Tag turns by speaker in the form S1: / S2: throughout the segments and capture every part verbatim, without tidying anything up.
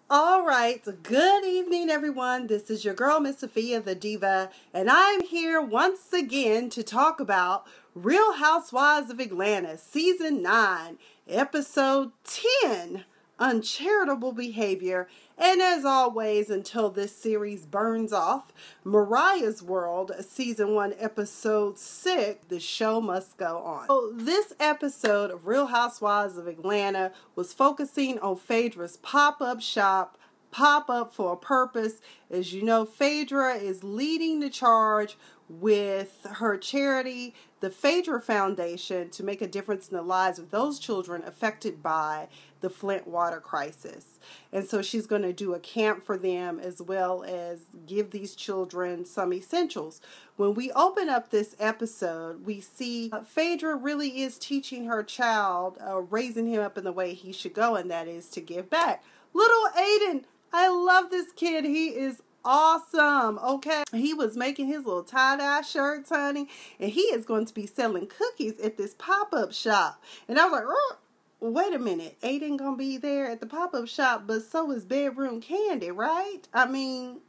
S1: All right, good evening, everyone. This is your girl, Miss Sophia the Diva, and I'm here once again to talk about Real Housewives of Atlanta, Season nine, Episode ten, Uncharitable Behavior. And as always, until this series burns off, Mariah's World, Season one, Episode six, The Show Must Go On. So this episode of Real Housewives of Atlanta was focusing on Phaedra's pop-up shop, pop-up for a purpose. As you know, Phaedra is leading the charge with her charity, the Phaedra Foundation, to make a difference in the lives of those children affected by the Flint water crisis. And so she's going to do a camp for them as well as give these children some essentials. When we open up this episode, we see uh, Phaedra really is teaching her child, uh, raising him up in the way he should go, and that is to give back. Little Aiden, I love this kid. He is awesome. Okay, he was making his little tie-dye shirts, honey, and he is going to be selling cookies at this pop-up shop. And I was like, oh, wait a minute, Aiden gonna be there at the pop-up shop, but so is Bedroom Candy, right? I mean,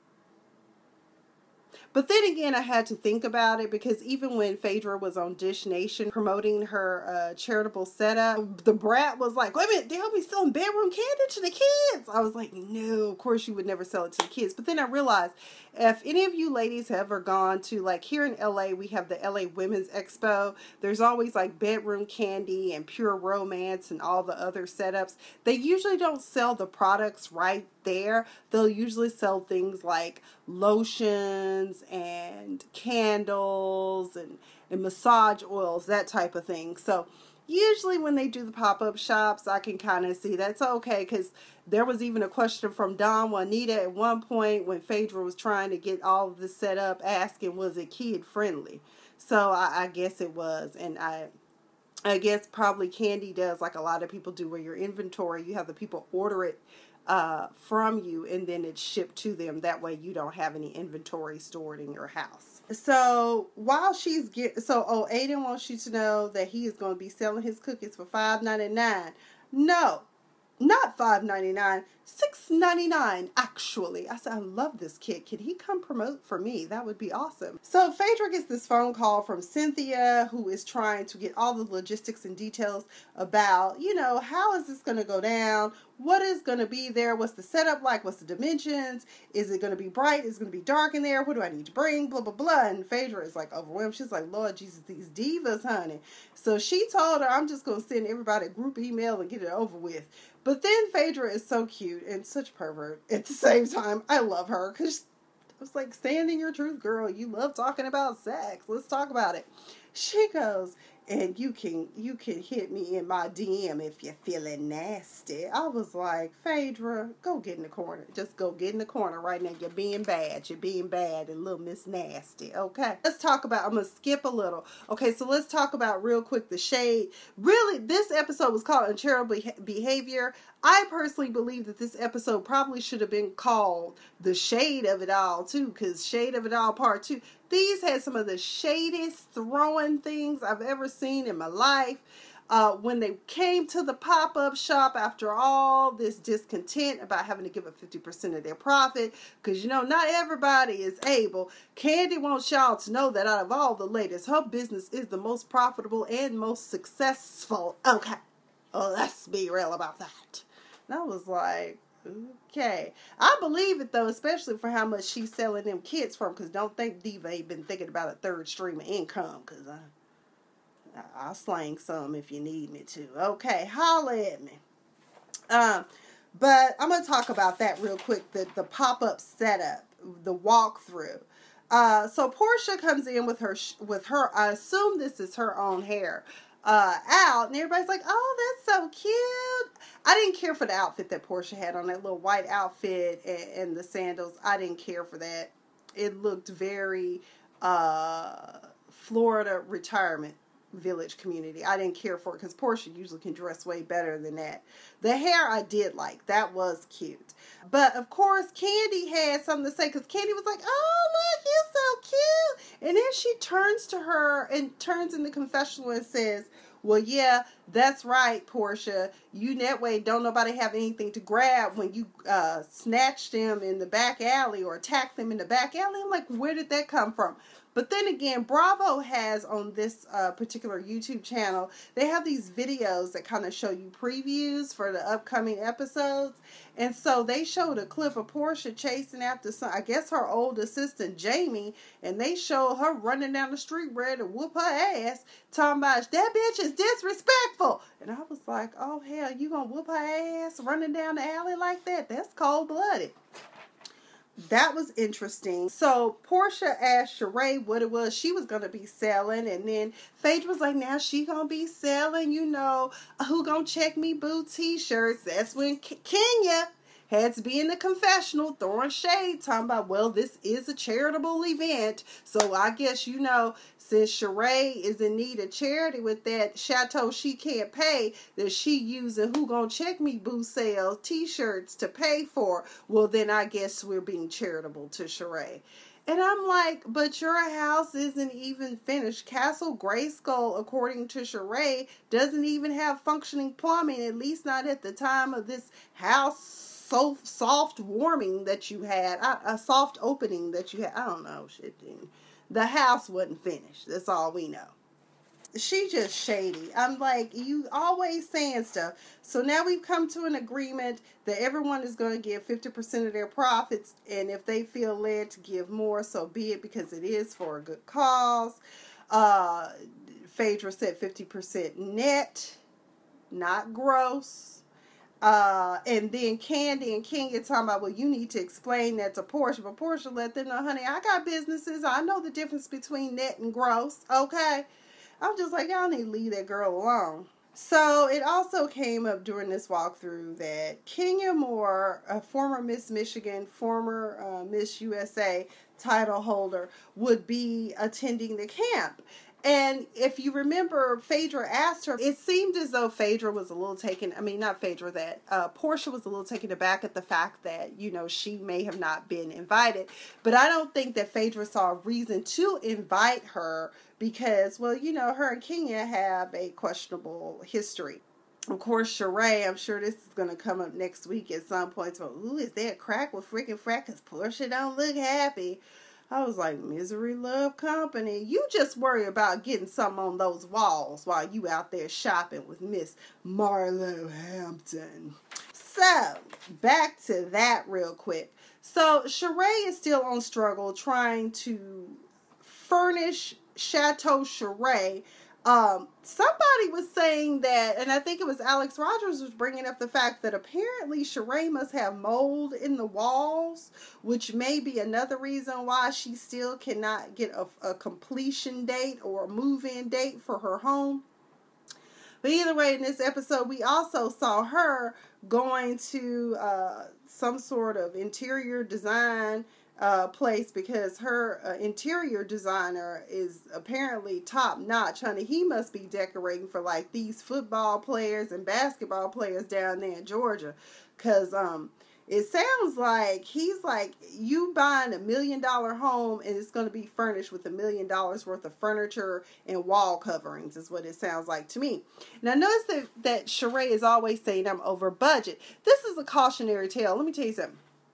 S1: but then again, I had to think about it, because even when Phaedra was on Dish Nation promoting her uh, charitable setup, the brat was like, wait a minute, they'll be selling Bedroom Candy to the kids. I was like, no, of course you would never sell it to the kids. But then I realized, if any of you ladies have ever gone to, like here in L A, we have the L A Women's Expo. There's always like Bedroom Candy and Pure Romance and all the other setups. They usually don't sell the products right there. They'll usually sell things like lotions and candles and, and massage oils, that type of thing. So usually when they do the pop-up shops, I can kind of see that's okay, because there was even a question from Don Juanita at one point when Phaedra was trying to get all of this set up, asking, was it kid friendly? So I, I guess it was. And I I guess probably Candy does like a lot of people do, where your inventory, you have the people order it uh, from you and then it's shipped to them. That way you don't have any inventory stored in your house. So while she's get, so oh, Aiden wants you to know that he is going to be selling his cookies for five ninety-nine. No, not five ninety-nine, six ninety-nine actually. I said, I love this kid. Can he come promote for me? That would be awesome. So Phaedra gets this phone call from Cynthia, who is trying to get all the logistics and details about, you know, how is this going to go down? What is going to be there? What's the setup like? What's the dimensions? Is it going to be bright? Is it going to be dark in there? What do I need to bring? Blah, blah, blah. And Phaedra is like overwhelmed. She's like, Lord Jesus, these divas, honey. So she told her, I'm just going to send everybody a group email and get it over with. But then Phaedra is so cute and such a pervert at the same time. I love her, because I was like, stand in your truth, girl. You love talking about sex. Let's talk about it. She goes, and you can you can hit me in my D M if you're feeling nasty. I was like, Phaedra, go get in the corner. Just go get in the corner right now. You're being bad. You're being bad and little Miss Nasty. Okay. Let's talk about, I'm going to skip a little. Okay, so let's talk about real quick the shade. Really, this episode was called Uncharitable Behavior. I personally believe that this episode probably should have been called The Shade of It All, too, because Shade of It All Part two. These had some of the shadiest throwing things I've ever seen in my life. Uh, when they came to the pop-up shop after all this discontent about having to give up fifty percent of their profit, because, you know, not everybody is able. Candy wants y'all to know that out of all the ladies, her business is the most profitable and most successful. Okay. Oh, let's be real about that. And I was like, okay. I believe it, though, especially for how much she's selling them kids from, because don't think Diva ain't been thinking about a third stream of income, because I, I'll slang some if you need me to. Okay, holla at me. Um, but I'm going to talk about that real quick, the, the pop-up setup, the walkthrough. Uh, so Portia comes in with her, with her, I assume this is her own hair, uh, out, and everybody's like, oh, that's so cute. I didn't care for the outfit that Portia had on, that little white outfit and, and the sandals. I didn't care for that. It looked very, uh, Florida retirement village community. I didn't care for it, because Portia usually can dress way better than that. The hair I did like. That was cute. But, of course, Candy had something to say, because Candy was like, oh, look, you're so cute. And then she turns to her and turns in the confessional and says, Well, yeah, that's right, Portia. You that way don't nobody have anything to grab when you uh, snatch them in the back alley or attack them in the back alley. I'm like, where did that come from? But then again, Bravo has on this uh, particular YouTube channel, they have these videos that kind of show you previews for the upcoming episodes. And so they showed a clip of Portia chasing after some, I guess her old assistant, Jamie, and they showed her running down the street ready to whoop her ass, talking about, that bitch is disrespectful. And I was like, oh, hell, you gonna whoop her ass running down the alley like that? That's cold-blooded. That was interesting. So Portia asked Sheree what it was she was going to be selling. And then Phaedra was like, now she going to be selling, you know, Who Gonna Check Me Boo t-shirts. That's when K- Kenya had to be in the confessional throwing shade, talking about, well, this is a charitable event. So I guess, you know, since Sheree is in need of charity with that chateau she can't pay, that she using Who Gonna Check Me Boo sales t-shirts to pay for. Well, then I guess we're being charitable to Sheree. And I'm like, but your house isn't even finished. Castle Grayskull, according to Sheree, doesn't even have functioning plumbing, at least not at the time of this house so soft warming that you had, a soft opening that you had. I don't know, shit. The house wasn't finished. That's all we know. She just shady. I'm like, you always saying stuff. So now we've come to an agreement that everyone is going to give fifty percent of their profits, and if they feel led to give more, so be it, because it is for a good cause. Uh, Phaedra said fifty percent net, not gross. Uh, and then Candy and Kenya talking about, well, you need to explain that to Portia. But Portia let them know, honey, I got businesses. I know the difference between net and gross. Okay. I'm just like, y'all need to leave that girl alone. So it also came up during this walkthrough that Kenya Moore, a former Miss Michigan, former uh, Miss U S A title holder, would be attending the camp. And if you remember, Phaedra asked her, it seemed as though Phaedra was a little taken, I mean, not Phaedra, that uh, Portia was a little taken aback at the fact that, you know, she may have not been invited. But I don't think that Phaedra saw a reason to invite her because, well, you know, her and Kenya have a questionable history. Of course, Sheree, I'm sure this is going to come up next week at some point. So, ooh, is there a crack with freaking frack? Because Portia don't look happy. I was like, misery love company. You just worry about getting something on those walls while you out there shopping with Miss Marlo Hampton. So, back to that real quick. So, Sheree is still on struggle trying to furnish Chateau Sheree. Um, somebody was saying that, and I think it was Alex Rogers was bringing up the fact that apparently Sheree must have mold in the walls, which may be another reason why she still cannot get a, a completion date or a move-in date for her home. But either way, in this episode, we also saw her going to uh, some sort of interior design Uh, place because her uh, interior designer is apparently top notch, honey. He must be decorating for like these football players and basketball players down there in Georgia, because um, it sounds like he's like, you buying a million dollar home and it's going to be furnished with a million dollars worth of furniture and wall coverings is what it sounds like to me. Now notice that, that Sheree is always saying I'm over budget. This is a cautionary tale. Let me tell you something.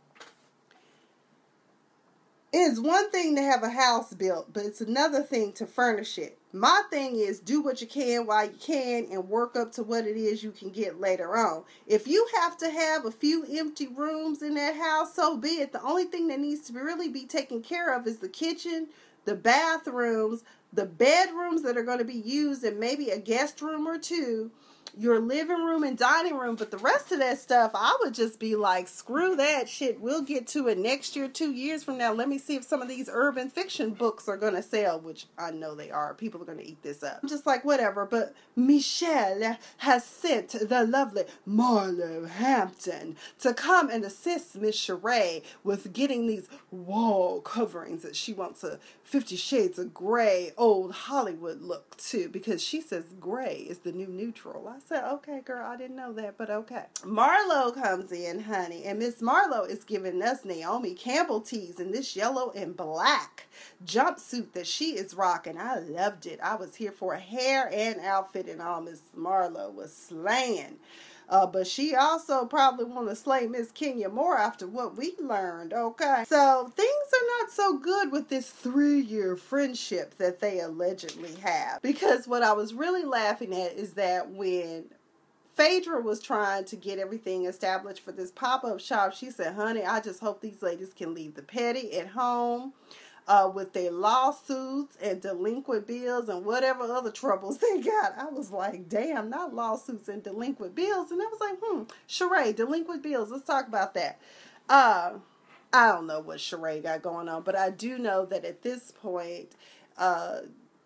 S1: It is one thing to have a house built, but it's another thing to furnish it. My thing is do what you can while you can and work up to what it is you can get later on. If you have to have a few empty rooms in that house, so be it. The only thing that needs to really be taken care of is the kitchen, the bathrooms, the bedrooms that are going to be used, and maybe a guest room or two, your living room and dining room. But the rest of that stuff, I would just be like, screw that shit. We'll get to it next year, two years from now. Let me see if some of these urban fiction books are going to sell, which I know they are. People are going to eat this up. I'm just like, whatever. But Michelle has sent the lovely Marlo Hampton to come and assist Miss Sheree with getting these wall coverings that she wants a Fifty Shades of Grey old Hollywood look too, because she says gray is the new neutral. I I said, okay, girl, I didn't know that, but okay. Marlo comes in, honey, and Miss Marlo is giving us Naomi Campbell tees in this yellow and black jumpsuit that she is rocking. I loved it. I was here for hair and outfit and all. Miss Marlo was slaying. Uh, but she also probably want to slay Miss Kenya more after what we learned, okay? So things are not so good with this three-year friendship that they allegedly have. Because what I was really laughing at is that when Phaedra was trying to get everything established for this pop-up shop, she said, honey, I just hope these ladies can leave the petty at home. Uh, with their lawsuits and delinquent bills and whatever other troubles they got. I was like, damn, not lawsuits and delinquent bills. And I was like, hmm, Sheree, delinquent bills. Let's talk about that. Uh, I don't know what Sheree got going on, but I do know that at this point, uh,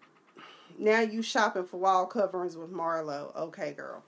S1: now you shopping for wall coverings with Marlo. Okay, girl.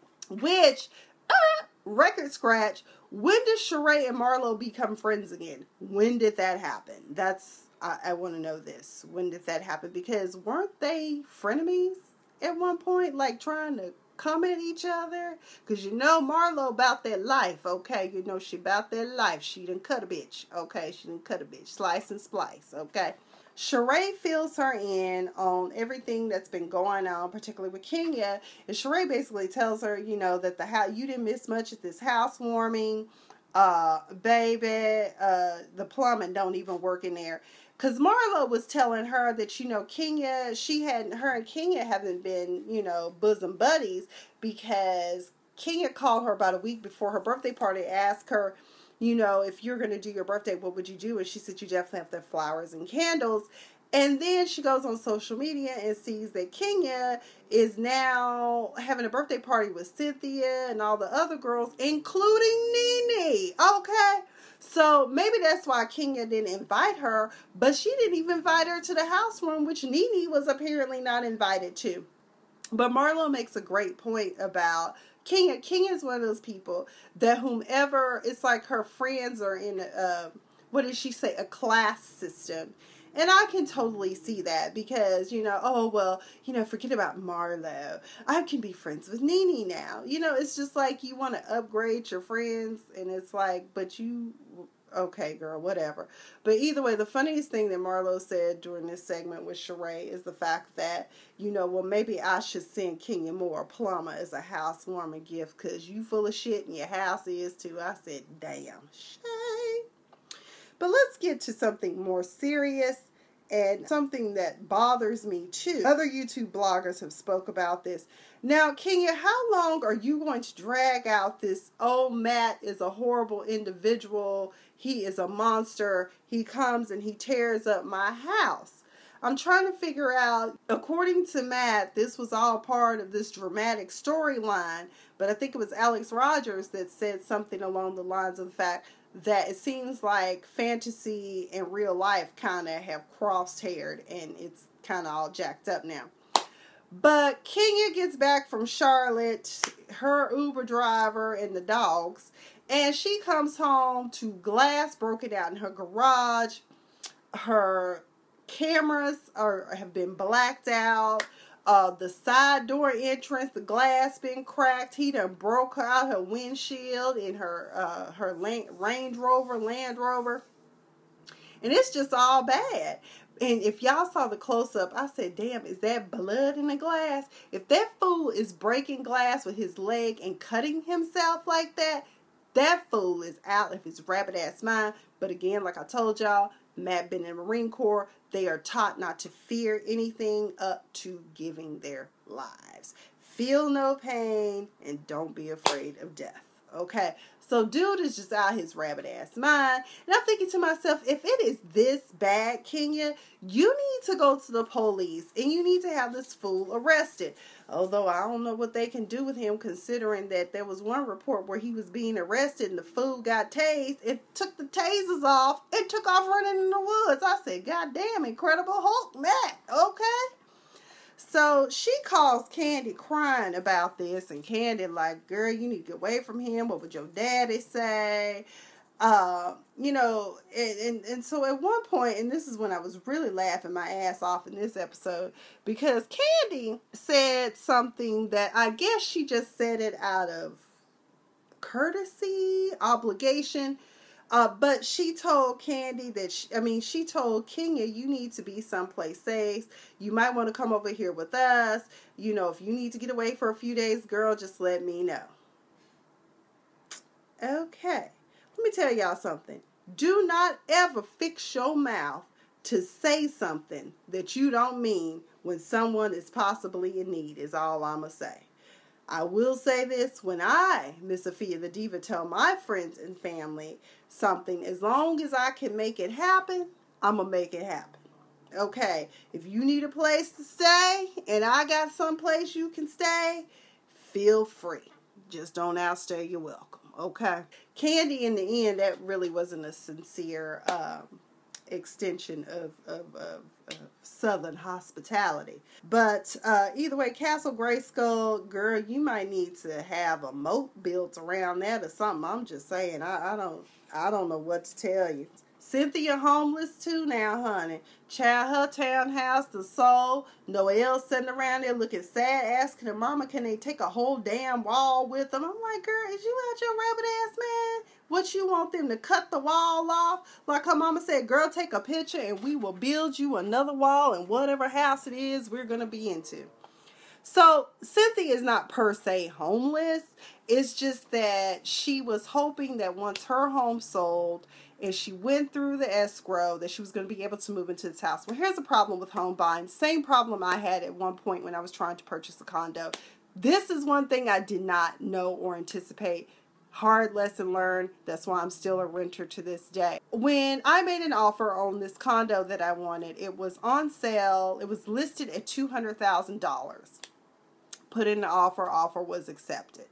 S1: Which, uh, record scratch, when did Sheree and Marlo become friends again? When did that happen? That's I, I want to know this. When did that happen? Because weren't they frenemies at one point? Like trying to come at each other? Because you know Marlo about that life, okay? You know she about that life. She done cut a bitch, okay? She done cut a bitch. Slice and splice, okay? Sheree fills her in on everything that's been going on, particularly with Kenya. And Sheree basically tells her, you know, that the house, you didn't miss much at this housewarming. Uh, baby, uh, the plumbing don't even work in there. Because Marlo was telling her that, you know, Kenya, she hadn't, her and Kenya haven't been, you know, bosom buddies because Kenya called her about a week before her birthday party, asked her, you know, if you're going to do your birthday, what would you do? And she said, you definitely have the flowers and candles. And then she goes on social media and sees that Kenya is now having a birthday party with Cynthia and all the other girls, including Nene. Okay. So maybe that's why Kenya didn't invite her, but she didn't even invite her to the housewarming, which Nene was apparently not invited to. But Marlo makes a great point about Kenya. Kenya is one of those people that whomever, it's like her friends are in, a, what did she say, a class system. And I can totally see that because, you know, oh, well, you know, forget about Marlo. I can be friends with Nene now. You know, it's just like you want to upgrade your friends. And it's like, but you, okay, girl, whatever. But either way, the funniest thing that Marlo said during this segment with Sheree is the fact that, you know, well, maybe I should send Kenya Moore a plumber as a housewarming gift because you full of shit and your house is too. I said, damn, Shay. But let's get to something more serious and something that bothers me too. Other YouTube bloggers have spoke about this. Now, Kenya, how long are you going to drag out this, oh, Matt is a horrible individual, he is a monster, he comes and he tears up my house? I'm trying to figure out, according to Matt, this was all part of this dramatic storyline, but I think it was Alex Rogers that said something along the lines of the fact that it seems like fantasy and real life kind of have cross-haired and it's kind of all jacked up now. But Kenya gets back from Charlotte, her Uber driver and the dogs, and she comes home to glass broken out in her garage. Her cameras are have been blacked out. Uh, the side door entrance, the glass been cracked. He done broke out her windshield in her uh, her land, Range Rover, Land Rover. And it's just all bad. And if y'all saw the close-up, I said, damn, is that blood in the glass? If that fool is breaking glass with his leg and cutting himself like that, that fool is out of his rabbit-ass mind. But again, like I told y'all, Matt been in the Marine Corps. They are taught not to fear anything up to giving their lives. Feel no pain and don't be afraid of death. Okay? So dude is just out his rabbit ass mind. And I'm thinking to myself, if it is this bad, Kenya, you need to go to the police and you need to have this fool arrested. Although I don't know what they can do with him, considering that there was one report where he was being arrested and the fool got tased and took the tasers off and took off running in the woods. I said, God damn, Incredible Hulk, Matt. Okay? So she calls Candy crying about this, and Candy like, girl, you need to get away from him. What would your daddy say? Uh, you know, and, and, and so at one point, and this is when I was really laughing my ass off in this episode, because Kandi said something that I guess she just said it out of courtesy, obligation. Uh, but she told Kandi that, she, I mean, she told Kenya, you need to be someplace safe. You might want to come over here with us. You know, if you need to get away for a few days, girl, just let me know. Okay. Let me tell y'all something. Do not ever fix your mouth to say something that you don't mean when someone is possibly in need, is all I'm going to say. I will say this, when I, Miss Sophia the Diva, tell my friends and family something, as long as I can make it happen, I'm going to make it happen. Okay, if you need a place to stay and I got someplace you can stay, feel free. Just don't outstay your welcome, okay? Kandi, in the end, that really wasn't a sincere um, extension of, of, of, of Southern hospitality. But uh, either way, Castle Grayskull, girl, you might need to have a moat built around that or something. I'm just saying, I, I don't I don't know what to tell you. Cynthia homeless too now, honey. Child, her townhouse, the soul. Noelle sitting around there looking sad, asking her mama, can they take a whole damn wall with them? I'm like, girl, is you out your rabbit ass, man? What, you want them to cut the wall off? Like her mama said, girl, take a picture and we will build you another wall in whatever house it is we're going to be into. So Cynthia is not per se homeless. It's just that she was hoping that once her home sold and she went through the escrow, that she was going to be able to move into this house. Well, here's the problem with home buying. Same problem I had at one point when I was trying to purchase a condo. This is one thing I did not know or anticipate. Hard lesson learned. That's why I'm still a renter to this day. When I made an offer on this condo that I wanted, it was on sale. It was listed at two hundred thousand dollars. Put in the offer. Offer was accepted.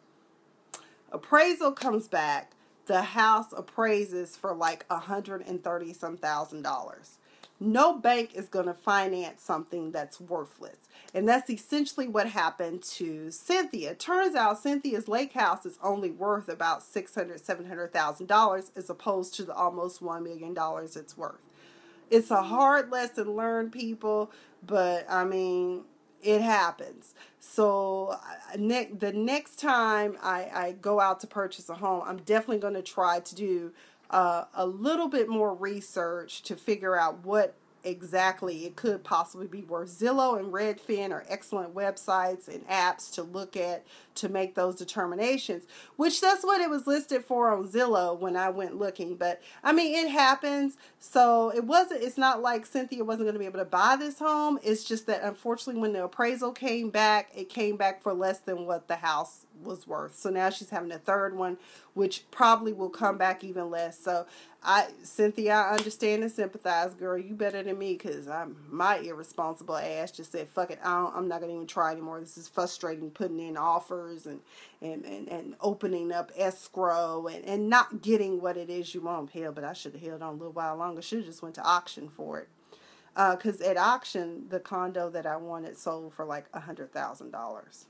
S1: Appraisal comes back. The house appraises for like one hundred thirty some thousand dollars. No bank is going to finance something that's worthless. And that's essentially what happened to Cynthia. Turns out Cynthia's lake house is only worth about six hundred thousand dollars, seven hundred thousand dollars as opposed to the almost one million dollars it's worth. It's a hard lesson learned, people, but I mean, it happens. So ne- the next time I, I go out to purchase a home, I'm definitely going to try to do uh, a little bit more research to figure out what exactly it could possibly be worth. Zillow and Redfin are excellent websites and apps to look at to make those determinations, which that's what it was listed for on Zillow when I went looking. But I mean, it happens. So it wasn't, it's not like Cynthia wasn't going to be able to buy this home. It's just that unfortunately when the appraisal came back, it came back for less than what the house was worth. So now she's having a third one, which probably will come back even less. So I, Cynthia, I understand and sympathize, girl. You better than me, because I'm my irresponsible ass just said, fuck it, I don't, I'm not going to even try anymore. This is frustrating, putting in offers and, and, and, and opening up escrow and, and not getting what it is you want. Hell, but I should have held on a little while longer. Should have just went to auction for it. Because uh, at auction, the condo that I wanted sold for like one hundred thousand dollars.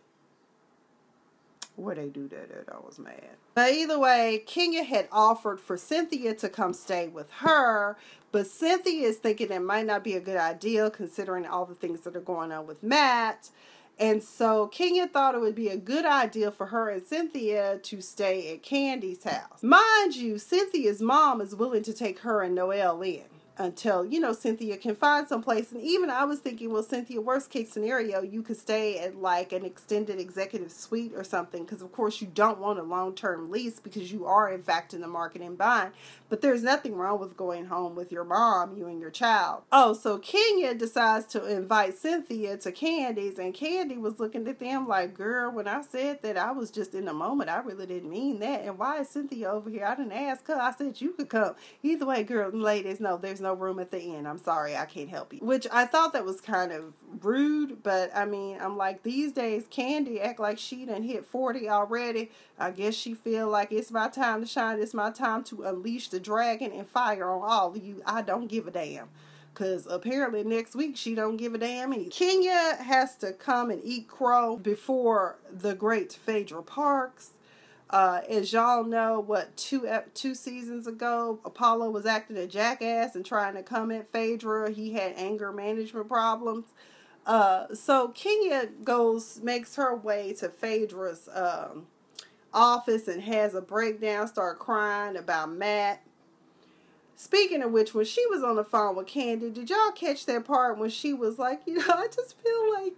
S1: Where they do that at, I was mad. But either way, Kenya had offered for Cynthia to come stay with her, but Cynthia is thinking it might not be a good idea considering all the things that are going on with Matt. And so Kenya thought it would be a good idea for her and Cynthia to stay at Candy's house. Mind you, Cynthia's mom is willing to take her and Noelle in until, you know, Cynthia can find someplace. And even I was thinking, well, Cynthia, worst case scenario, you could stay at like an extended executive suite or something, because of course you don't want a long-term lease because you are in fact in the market and buying. But there's nothing wrong with going home with your mom, you and your child. Oh, so Kenya decides to invite Cynthia to Candy's, and Candy was looking at them like, girl, when I said that, I was just in the moment. I really didn't mean that. And why is Cynthia over here? I didn't ask her. I said you could come. Either way, girl and ladies, no, there's no room at the inn. I'm sorry, I can't help you. Which I thought that was kind of rude, but I mean, I'm like, these days Candy act like she done hit forty already. I guess she feel like it's my time to shine. It's my time to unleash the dragon and fire on all of you. I don't give a damn. Because apparently next week she don't give a damn either. Kenya has to come and eat crow before the great Phaedra Parks. Uh, as y'all know, what, two two seasons ago, Apollo was acting a jackass and trying to come at Phaedra. He had anger management problems. Uh, so Kenya goes, makes her way to Phaedra's um, office and has a breakdown, start crying about Matt. Speaking of which, when she was on the phone with Candy, did y'all catch that part when she was like, you know, I just feel like,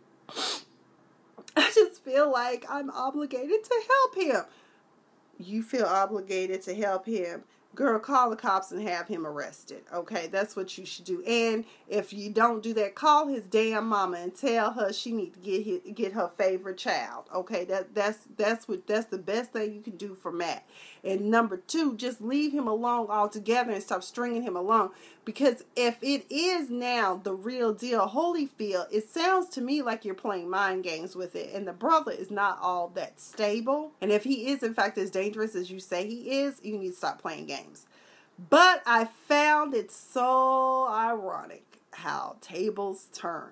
S1: I just feel like I'm obligated to help him. You feel obligated to help him. Girl, call the cops and have him arrested. Okay, that's what you should do. And if you don't do that, call his damn mama and tell her she need to get his, get her favorite child. Okay, that that's that's what that's the best thing you can do for Matt. And number two, just leave him alone altogether and stop stringing him along. Because if it is now the real deal, Holyfield, it sounds to me like you're playing mind games with it. And the brother is not all that stable. And if he is, in fact, as dangerous as you say he is, you need to stop playing games. But I found it so ironic how tables turn.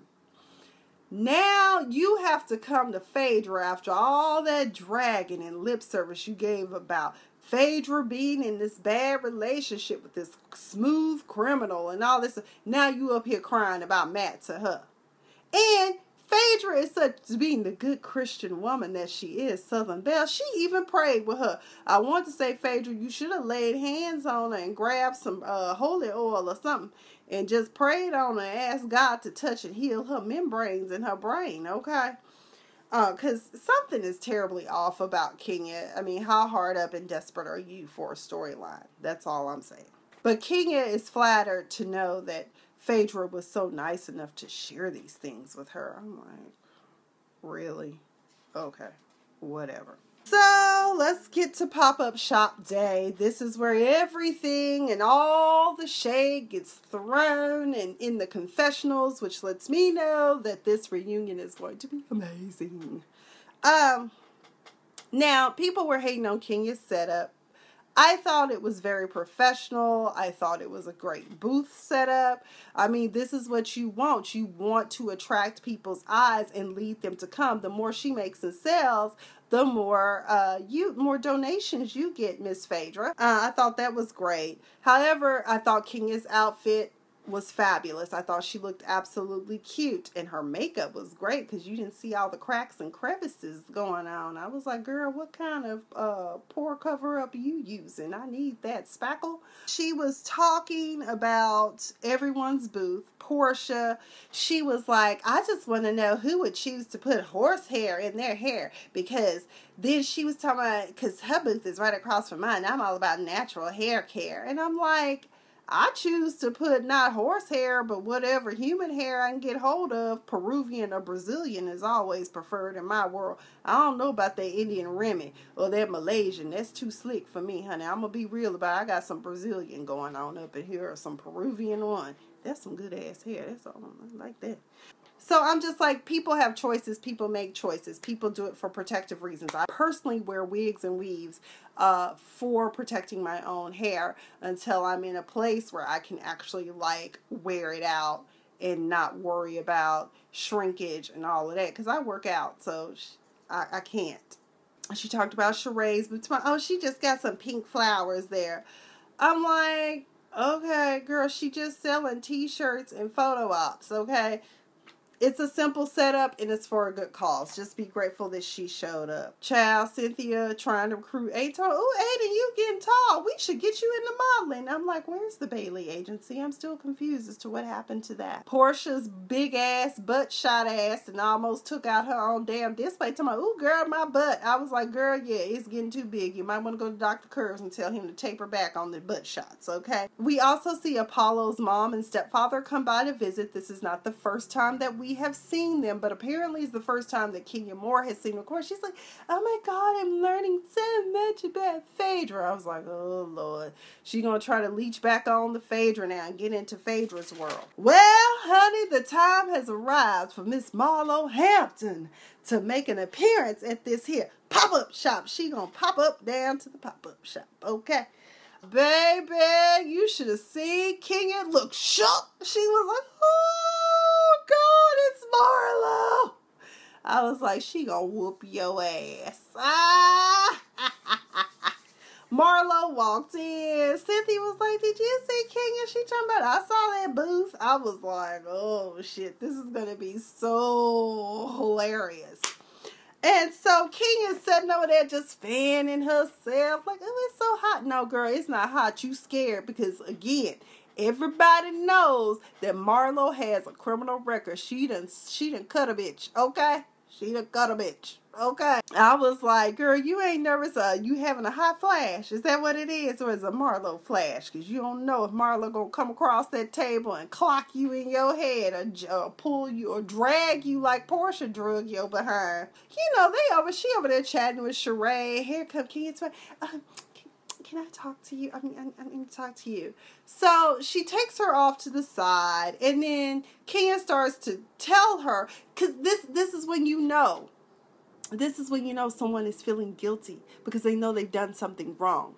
S1: Now you have to come to Phaedra after all that dragging and lip service you gave about Phaedra being in this bad relationship with this smooth criminal and all this. Now you up here crying about Matt to her. And Phaedra is such being the good Christian woman that she is, Southern Belle. She even prayed with her. I want to say, Phaedra, you should have laid hands on her and grabbed some uh, holy oil or something and just prayed on her and asked God to touch and heal her membranes in her brain, okay? Because uh, something is terribly off about Kenya. I mean, how hard up and desperate are you for a storyline? That's all I'm saying. But Kenya is flattered to know that Phaedra was so nice enough to share these things with her. I'm like, really? Okay, whatever. So let's get to pop-up shop day. This is where everything and all the shade gets thrown and in the confessionals, which lets me know that this reunion is going to be amazing. Um, now, people were hating on Kenya's setup. I thought it was very professional. I thought it was a great booth setup. I mean, this is what you want. You want to attract people's eyes and lead them to come. The more she makes and sells, the more uh, you more donations you get, Miss Phaedra. Uh, I thought that was great. However, I thought Kenya's outfit was fabulous. I thought she looked absolutely cute, and her makeup was great because you didn't see all the cracks and crevices going on. I was like, girl, what kind of uh, pore cover-up are you using? I need that spackle. She was talking about everyone's booth. Portia, she was like, I just want to know who would choose to put horsehair in their hair, because then she was talking about, because her booth is right across from mine. I'm all about natural hair care. And I'm like, I choose to put not horsehair, but whatever human hair I can get hold of. Peruvian or Brazilian is always preferred in my world. I don't know about that Indian Remy or that Malaysian. That's too slick for me, honey. I'm going to be real about it. I got some Brazilian going on up in here, or some Peruvian one. That's some good ass hair. That's all I like that. So I'm just like, people have choices. People make choices. People do it for protective reasons. I personally wear wigs and weaves uh, for protecting my own hair until I'm in a place where I can actually like wear it out and not worry about shrinkage and all of that. Because I work out, so I, I can't. She talked about charades, but oh, she just got some pink flowers there. I'm like, okay, girl, she just selling t-shirts and photo ops, okay? It's a simple setup, and it's for a good cause. Just be grateful that she showed up. Child, Cynthia trying to recruit Aiden. Oh, Aiden, you getting tall. We should get you into modeling. I'm like, where's the Bailey agency? I'm still confused as to what happened to that. Portia's big ass, butt shot ass, and almost took out her own damn display. Talking about, ooh, girl, my butt. I was like, girl, yeah, it's getting too big. You might want to go to Doctor Curves and tell him to taper back on the butt shots, okay? We also see Apollo's mom and stepfather come by to visit. This is not the first time that we have seen them, but apparently it's the first time that Kenya Moore has seen them. Of course, she's like, oh my God, I'm learning so much about Phaedra. I was like, oh Lord, she gonna try to leech back on the Phaedra now and get into Phaedra's world. Well, honey, the time has arrived for Miss Marlo Hampton to make an appearance at this here pop-up shop. She gonna pop up down to the pop-up shop, okay? Baby, you should have seen Kenya look shook. She was like, oh God, it's Marlo. I was like, she gonna whoop your ass. Ah! Marlo walked in. Cynthia was like, did you see Kenya? She talking about, I saw that booth. I was like, oh shit, this is gonna be so hilarious. And so Kenya's sitting over there just fanning herself. Like, oh, it's so hot. No, girl, it's not hot. You scared because, again, everybody knows that Marlo has a criminal record. She done, she done cut a bitch, okay? She done cut a bitch, okay? I was like, girl, you ain't nervous. Uh, you having a hot flash. Is that what it is? Or is it a Marlo flash? Because you don't know if Marlo going to come across that table and clock you in your head or, or pull you or drag you like Portia drug your behind. You know, they over, she over there chatting with Sheree. Here come Kenya. Uh, Can I talk to you? I mean, I, I need to talk to you. So she takes her off to the side, and then Kenya starts to tell her, because this, this is when you know, this is when you know someone is feeling guilty, because they know they've done something wrong.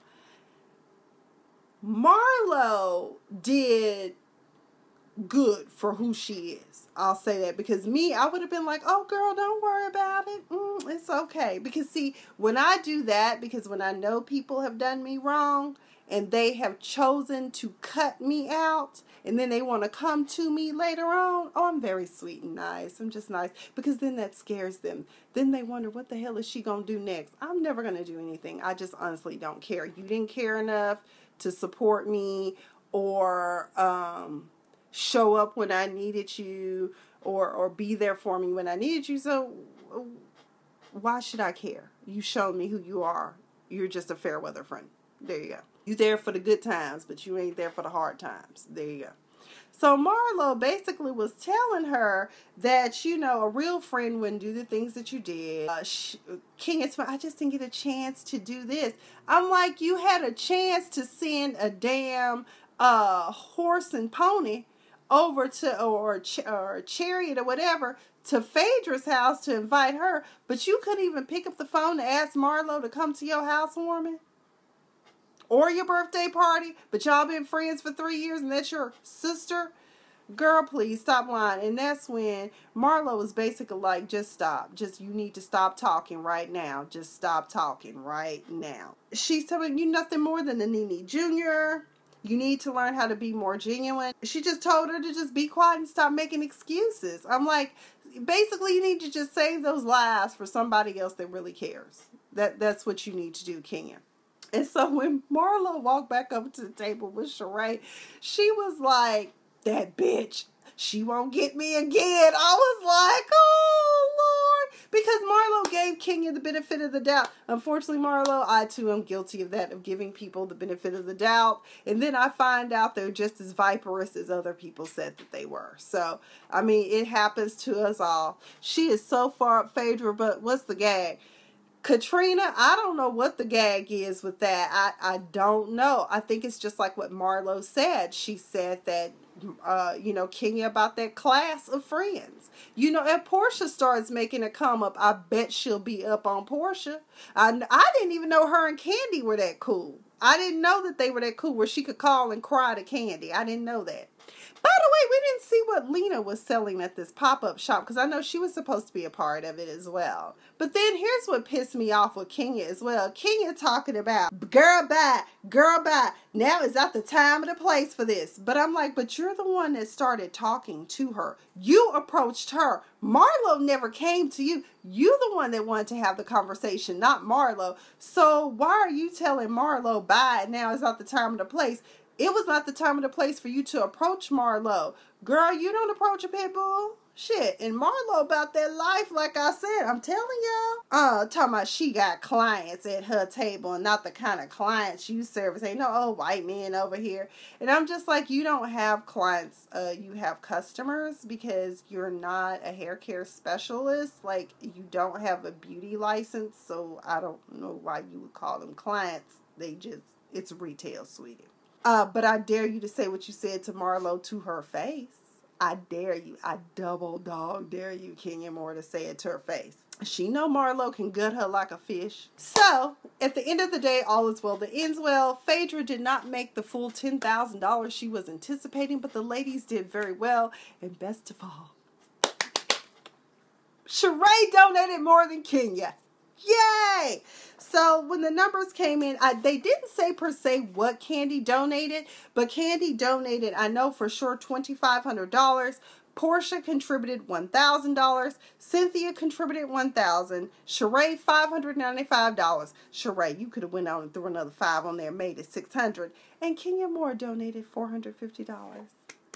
S1: Marlo did good for who she is. I'll say that, because me, I would have been like, oh girl, don't worry about it. Mm, it's okay. Because see, when I do that, because when I know people have done me wrong and they have chosen to cut me out and then they want to come to me later on, oh, I'm very sweet and nice. I'm just nice, because then that scares them. Then they wonder, what the hell is she going to do next? I'm never going to do anything. I just honestly don't care. You didn't care enough to support me or, um, show up when I needed you, or or be there for me when I needed you. So why should I care? You showed me who you are. You're just a fair weather friend. There you go. You there for the good times, but you ain't there for the hard times. There you go. So Marlo basically was telling her that, you know, a real friend wouldn't do the things that you did. Uh, she, King, it's I just didn't get a chance to do this. I'm like, you had a chance to send a damn uh, horse and pony over to, or, or a chariot or whatever, to Phaedra's house to invite her, but you couldn't even pick up the phone to ask Marlo to come to your housewarming or your birthday party, but y'all been friends for three years and that's your sister? Girl, please stop lying. And that's when Marlo was basically like, just stop. Just, you need to stop talking right now. Just stop talking right now. She's telling you nothing more than a Nene Junior You need to learn how to be more genuine. She just told her to just be quiet and stop making excuses. I'm like, basically you need to just save those lies for somebody else that really cares. That That's what you need to do, Kenya. And so when Marlo walked back up to the table with Sheree, she was like, that bitch, she won't get me again. I was like, oh, Lord. Because Marlo gave Kenya the benefit of the doubt. Unfortunately, Marlo, I too am guilty of that, of giving people the benefit of the doubt. And then I find out they're just as viperous as other people said that they were. So, I mean, it happens to us all. She is so far up Phaedra, but what's the gag? Katrina, I don't know what the gag is with that. I, I don't know. I think it's just like what Marlo said. She said that, uh, you know, Kenya about that class of friends. You know, if Portia starts making a come up, I bet she'll be up on Portia. I, I didn't even know her and Candy were that cool. I didn't know that they were that cool where she could call and cry to Candy. I didn't know that. By the way, we didn't see what Lena was selling at this pop-up shop, because I know she was supposed to be a part of it as well. But then here's what pissed me off with Kenya as well. Kenya talking about, girl, bye, girl, bye. Now is not the time or the place for this. But I'm like, but you're the one that started talking to her. You approached her. Marlo never came to you. You the one that wanted to have the conversation, not Marlo. So why are you telling Marlo, bye, now is not the time or the place? It was not the time or the place for you to approach Marlo. Girl, you don't approach a pit bull. Shit. And Marlo about that life, like I said, I'm telling y'all. Uh, talking about she got clients at her table and not the kind of clients you service. Ain't no old white men over here. And I'm just like, you don't have clients. Uh, you have customers, because you're not a hair care specialist. Like, you don't have a beauty license. So I don't know why you would call them clients. They just, it's retail, sweetie. Uh, but I dare you to say what you said to Marlo to her face. I dare you. I double dog dare you, Kenya Moore, to say it to her face. She know Marlo can gut her like a fish. So, at the end of the day, all is well that ends well. Phaedra did not make the full ten thousand dollars she was anticipating, but the ladies did very well. And best of all, Sheree donated more than Kenya. Yay! So when the numbers came in, I, they didn't say per se what Kandi donated, but Kandi donated, I know for sure, twenty-five hundred dollars. Portia contributed one thousand dollars. Cynthia contributed one thousand dollars. Sheree, five hundred ninety-five dollars. Sheree, you could have went on and threw another five on there, made it six hundred dollars. And Kenya Moore donated four hundred fifty dollars.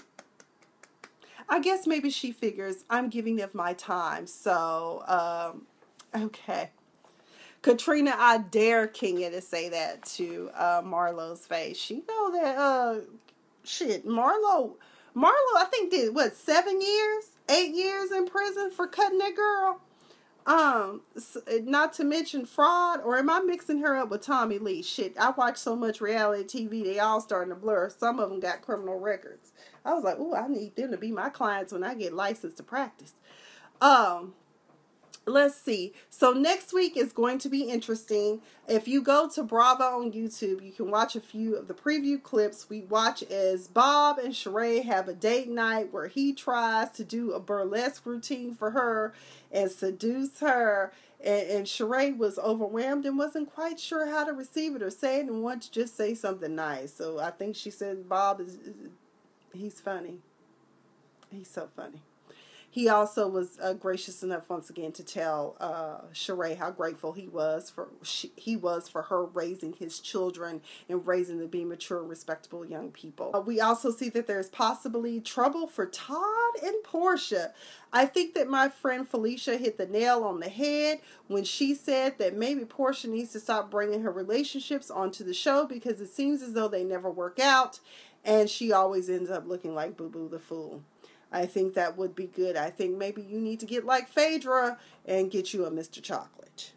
S1: I guess maybe she figures I'm giving of my time. So, um, okay. Katrina, I dare Kenya to say that to uh, Marlo's face. She know that, uh, shit, Marlo, Marlo, I think did, what, seven years? Eight years in prison for cutting that girl? Um, not to mention fraud, or am I mixing her up with Tommy Lee? Shit, I watch so much reality T V, they all starting to blur. Some of them got criminal records. I was like, ooh, I need them to be my clients when I get licensed to practice. Um, let's see. So next week is going to be interesting. If you go to Bravo on YouTube, you can watch a few of the preview clips. We watch as Bob and Sheree have a date night where he tries to do a burlesque routine for her and seduce her. And, and Sheree was overwhelmed and wasn't quite sure how to receive it or say it and wanted to just say something nice. So I think she said Bob is, he's funny. He's so funny. He also was uh, gracious enough once again to tell uh, Sheree how grateful he was for she, he was for her raising his children and raising them to be mature, respectable young people. Uh, we also see that there's possibly trouble for Todd and Portia. I think that my friend Felicia hit the nail on the head when she said that maybe Portia needs to stop bringing her relationships onto the show because it seems as though they never work out, and she always ends up looking like Boo Boo the Fool. I think that would be good. I think maybe you need to get like Phaedra and get you a Mister Chocolate.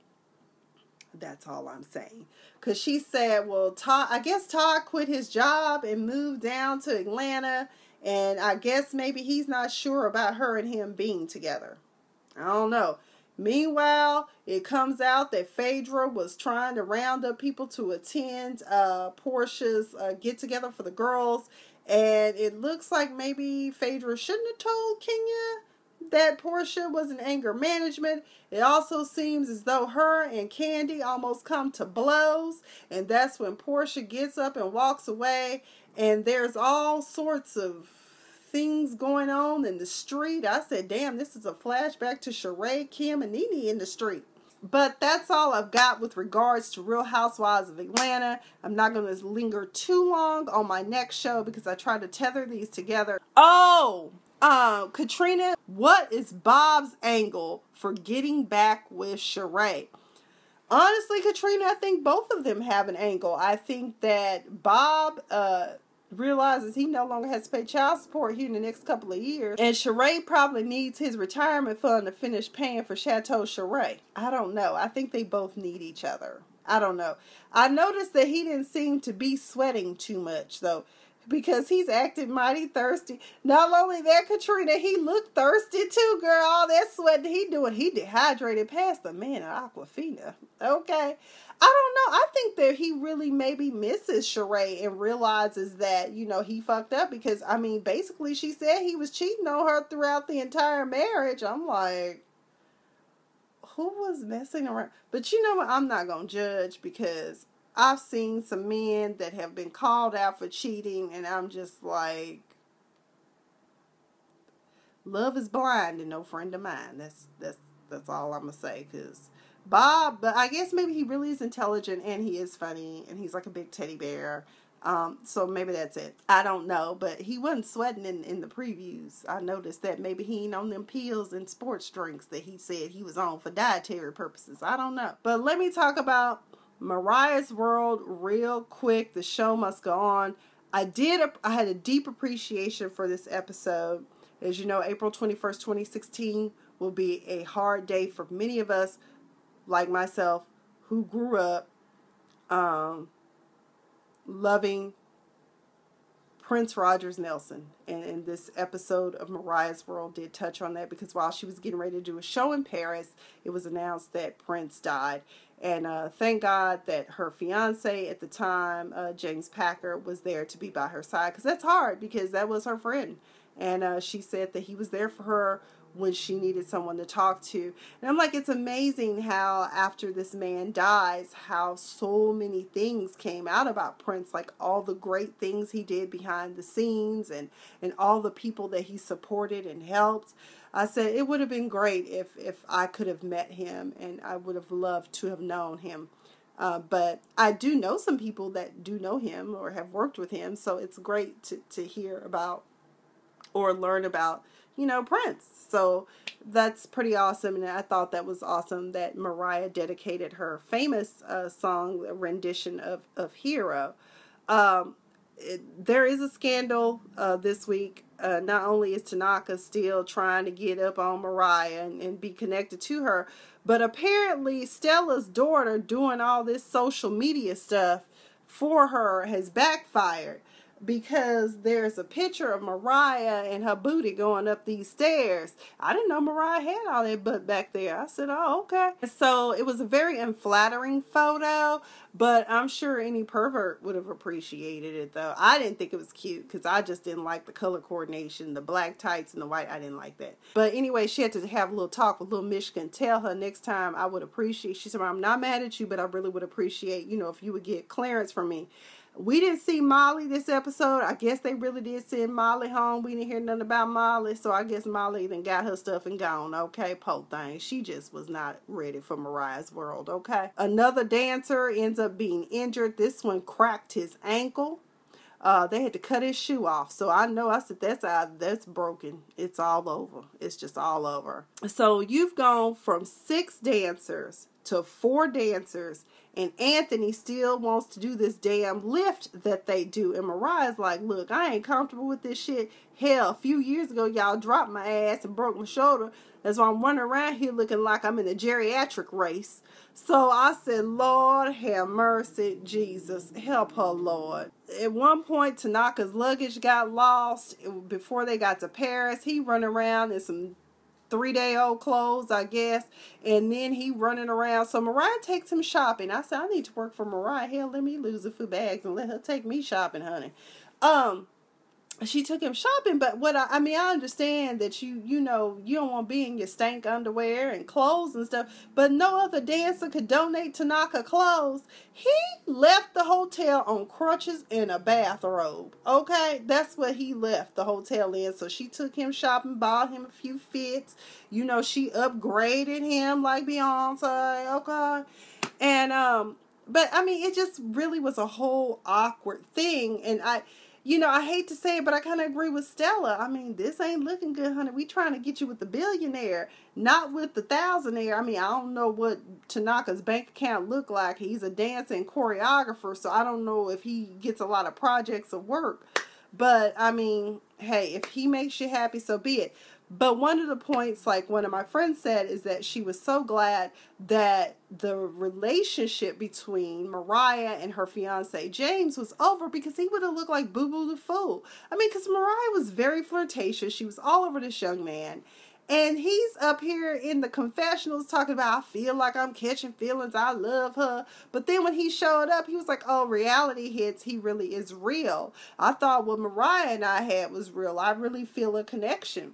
S1: That's all I'm saying. Because she said, well, Todd, I guess Todd quit his job and moved down to Atlanta. And I guess maybe he's not sure about her and him being together. I don't know. Meanwhile, it comes out that Phaedra was trying to round up people to attend uh, Portia's uh, get-together for the girls. And it looks like maybe Phaedra shouldn't have told Kenya that Portia was in anger management. It also seems as though her and Kandi almost come to blows. And that's when Portia gets up and walks away. And there's all sorts of things going on in the street. I said, damn, this is a flashback to Sheree, Kim, and Nene in the street. But that's all I've got with regards to Real Housewives of Atlanta. I'm not going to linger too long on my next show because I try to tether these together. Oh, uh, Katrina, what is Bob's angle for getting back with Sheree? Honestly, Katrina, I think both of them have an angle. I think that Bob uh, realizes he no longer has to pay child support here in the next couple of years. And Sheree probably needs his retirement fund to finish paying for Chateau Sheree. I don't know. I think they both need each other. I don't know. I noticed that he didn't seem to be sweating too much, though, because he's acting mighty thirsty. Not only that, Katrina, he looked thirsty too, girl. All that sweating he doing, he dehydrated past the man at Aquafina. Okay. I don't know. I think that he really maybe misses Sheree and realizes that, you know, he fucked up because, I mean, basically she said he was cheating on her throughout the entire marriage. I'm like, who was messing around? But you know what? I'm not going to judge because I've seen some men that have been called out for cheating and I'm just like, love is blind and no friend of mine. That's, that's, that's all I'm going to say because Bob, but I guess maybe he really is intelligent and he is funny and he's like a big teddy bear. Um, so maybe that's it. I don't know, but he wasn't sweating in, in the previews. I noticed that maybe he ain't on them pills and sports drinks that he said he was on for dietary purposes. I don't know. But let me talk about Mariah's World real quick. The show must go on. I did, I had a deep appreciation for this episode. As you know, April twenty-first, twenty sixteen will be a hard day for many of us, like myself, who grew up um, loving Prince Rogers Nelson. And, and this episode of Mariah's World did touch on that because while she was getting ready to do a show in Paris, it was announced that Prince died. And uh, thank God that her fiance at the time, uh, James Packer, was there to be by her side. Because that's hard because that was her friend. And uh, she said that he was there for her when she needed someone to talk to. And I'm like, it's amazing how after this man dies, how so many things came out about Prince, like all the great things he did behind the scenes and, and all the people that he supported and helped. I said it would have been great if, if I could have met him, and I would have loved to have known him. Uh, but I do know some people that do know him or have worked with him, so it's great to, to hear about or learn about, you know, Prince. So that's pretty awesome, and I thought that was awesome that Mariah dedicated her famous uh, song rendition of, of Hero. Um, it, there is a scandal uh, this week. Uh, not only is Tanaka still trying to get up on Mariah and, and be connected to her, but apparently Stella's daughter doing all this social media stuff for her has backfired, because there's a picture of Mariah and her booty going up these stairs. I didn't know Mariah had all that butt back there. I said, oh, okay. So it was a very unflattering photo, but I'm sure any pervert would have appreciated it, though. I didn't think it was cute because I just didn't like the color coordination, the black tights and the white. I didn't like that. But anyway, she had to have a little talk with little Michigan. Tell her next time I would appreciate, she said, I'm not mad at you, but I really would appreciate, you know, if you would get clearance from me. We didn't see Molly this episode. I guess they really did send Molly home. We didn't hear nothing about Molly, so I guess Molly then got her stuff and gone. Okay, po thing. She just was not ready for Mariah's world, okay? Another dancer ends up being injured. This one cracked his ankle. Uh, they had to cut his shoe off. So I know, I said, that's out, that's broken. It's all over. It's just all over. So you've gone from six dancers to four dancers, and Anthony still wants to do this damn lift that they do. And Mariah's like, look, I ain't comfortable with this shit. Hell, a few years ago, y'all dropped my ass and broke my shoulder. That's why I'm running around here looking like I'm in a geriatric race. So I said, Lord have mercy, Jesus, help her, Lord. At one point, Tanaka's luggage got lost. Before they got to Paris, he run around in some three-day-old clothes, I guess, and then he running around. So Mariah takes him shopping. I said, I need to work for Mariah. Hell, let me lose a few bags and let her take me shopping, honey. Um, she took him shopping, but what I, I mean, I understand that you, you know, you don't want to be in your stank underwear and clothes and stuff, but no other dancer could donate Tanaka clothes. He left the hotel on crutches and a bathrobe, okay? That's what he left the hotel in. So she took him shopping, bought him a few fits. You know, she upgraded him like Beyonce, okay? And, um, but, I mean, it just really was a whole awkward thing, and I... You know, I hate to say it, but I kind of agree with Stella. I mean, this ain't looking good, honey. We trying to get you with the billionaire, not with the thousandaire. I mean, I don't know what Tanaka's bank account look like. He's a dancer and choreographer, so I don't know if he gets a lot of projects of work. But, I mean, hey, if he makes you happy, so be it. But one of the points, like one of my friends said, is that she was so glad that the relationship between Mariah and her fiance James was over, because he would have looked like Boo Boo the Fool. I mean, because Mariah was very flirtatious. She was all over this young man. And he's up here in the confessionals talking about, I feel like I'm catching feelings. I love her. But then when he showed up, he was like, oh, reality hits. He really is real. I thought what Mariah and I had was real. I really feel a connection.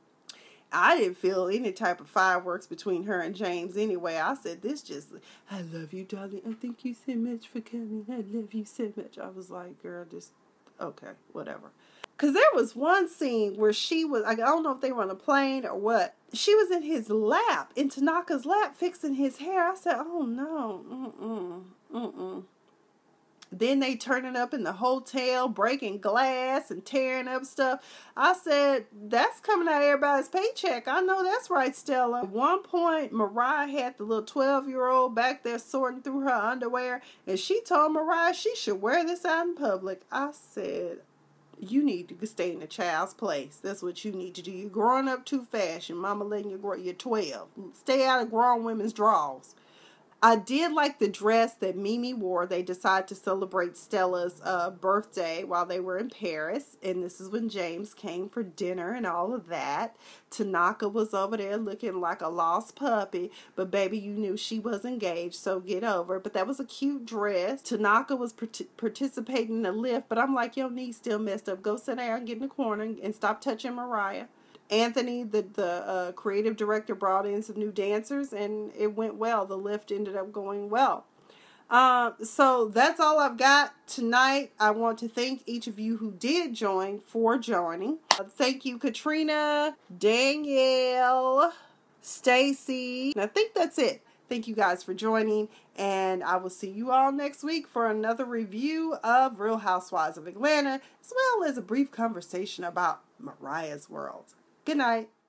S1: I didn't feel any type of fireworks between her and James anyway. I said, this just, I love you, darling. I thank you so much for coming. I love you so much. I was like, girl, just, okay, whatever. Because there was one scene where she was, I don't know if they were on a plane or what. She was in his lap, in Tanaka's lap, fixing his hair. I said, oh, no, mm-mm, mm-mm. Then they turning up in the hotel, breaking glass and tearing up stuff. I said, that's coming out of everybody's paycheck. I know that's right, Stella. At one point, Mariah had the little twelve-year-old back there sorting through her underwear, and she told Mariah she should wear this out in public. I said, you need to stay in a child's place. That's what you need to do. You're growing up too fast. Your mama letting you grow. You're twelve. Stay out of grown women's drawers. I did like the dress that Mimi wore. They decided to celebrate Stella's uh, birthday while they were in Paris. And this is when James came for dinner and all of that. Tanaka was over there looking like a lost puppy. But baby, you knew she was engaged, so get over it. But that was a cute dress. Tanaka was part- participating in the lift. But I'm like, your knee's still messed up. Go sit down, get in the corner, and stop touching Mariah. Anthony, the, the uh, creative director, brought in some new dancers, and it went well. The lift ended up going well. Uh, so that's all I've got tonight. I want to thank each of you who did join for joining. Uh, thank you, Katrina, Danielle, Stacy. I think that's it. Thank you guys for joining, and I will see you all next week for another review of Real Housewives of Atlanta, as well as a brief conversation about Mariah's World. Good night.